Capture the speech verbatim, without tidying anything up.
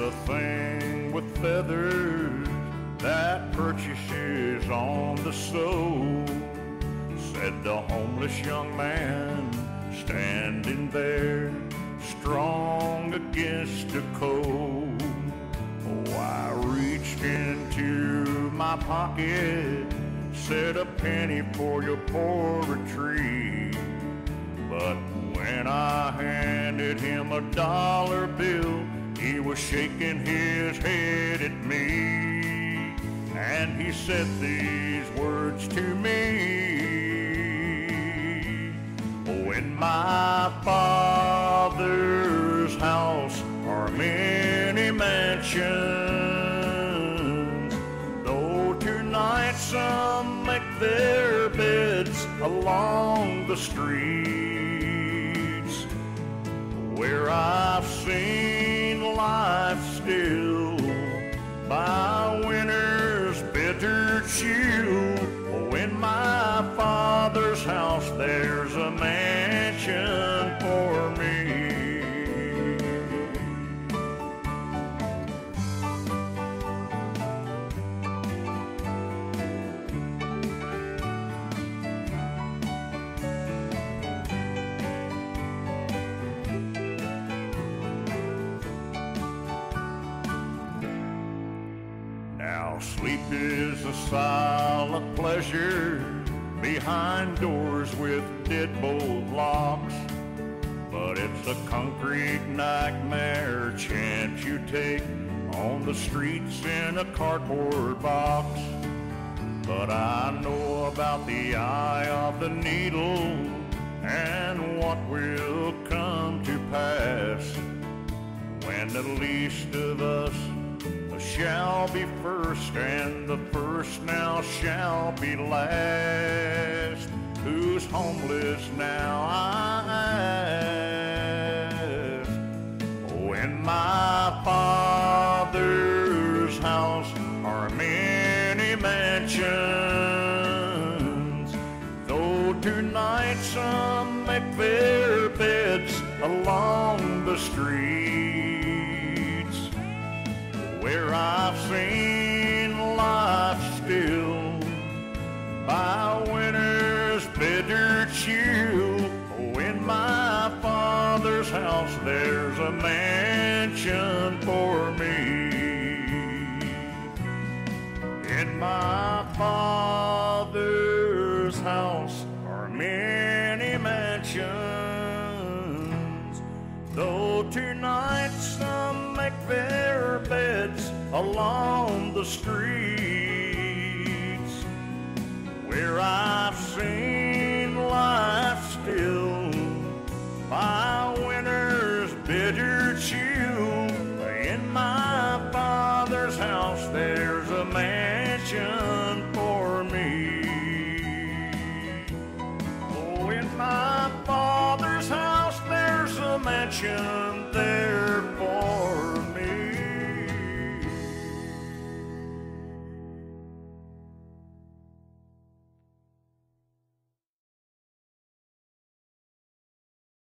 a thing with feathers that perches on the soul, said the homeless young man standing there, strong against the cold. Oh, I reached into my pocket, said a penny for your poetry, but when I handed him a dollar bill, he was shaking his head at me, and he said these words to me: oh, in my Father's house are many mansions, though tonight some make their beds along the streets, where I've seen life still by winter's bitter chill. Oh, in my Father's house there's a mansion for me. Now sleep is a silent pleasure behind doors with deadbolt locks, but it's a concrete nightmare chance you take on the streets in a cardboard box. But I know about the eye of the needle and what will come to pass when the least of us shall be first, and the first now shall be last. Who's homeless now, I ask? Oh, in my Father's house are many mansions, though tonight some make their beds along the streets, where I've seen life still by winter's bitter chill. Oh, in my Father's house there's a mansion for me. In my Father's house are many mansions, though tonight some make their beds along the streets, where I've seen